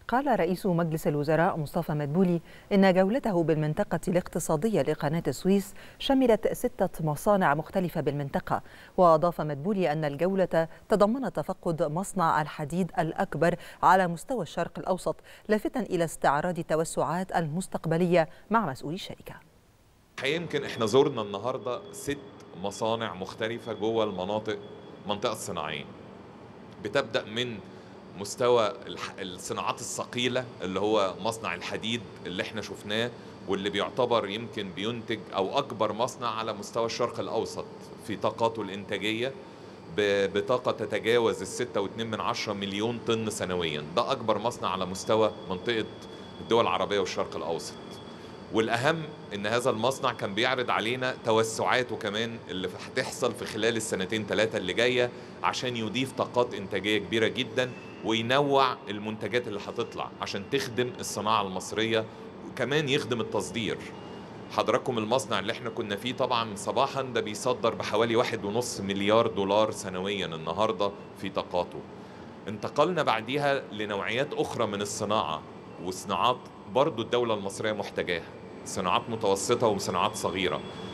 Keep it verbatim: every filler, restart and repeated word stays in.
قال رئيس مجلس الوزراء مصطفى مدبولي إن جولته بالمنطقة الاقتصادية لقناة السويس شملت ستة مصانع مختلفة بالمنطقة. وأضاف مدبولي أن الجولة تضمنت تفقد مصنع الحديد الأكبر على مستوى الشرق الأوسط، لافتا إلى استعراض التوسعات المستقبلية مع مسؤولي الشركة. يمكن احنا زرنا النهارده ست مصانع مختلفة جوه المناطق منطقة الصناعية، بتبدأ من مستوى الصناعات الثقيلة اللي هو مصنع الحديد اللي احنا شفناه واللي بيعتبر يمكن بينتج أو أكبر مصنع على مستوى الشرق الأوسط في طاقاته الإنتاجية بطاقة تتجاوز الستة واتنين من عشرة مليون طن سنويا. ده أكبر مصنع على مستوى منطقة الدول العربية والشرق الأوسط. والأهم إن هذا المصنع كان بيعرض علينا توسعاته كمان اللي هتحصل في خلال السنتين ثلاثة اللي جاية عشان يضيف طاقات إنتاجية كبيرة جدا وينوع المنتجات اللي هتطلع عشان تخدم الصناعة المصرية وكمان يخدم التصدير. حضراتكم المصنع اللي احنا كنا فيه طبعا صباحا ده بيصدر بحوالي واحد ونص مليار دولار سنويا النهاردة في طاقاته. انتقلنا بعديها لنوعيات أخرى من الصناعة وصناعات برضو الدولة المصرية محتاجاها، صناعات متوسطة وصناعات صغيرة.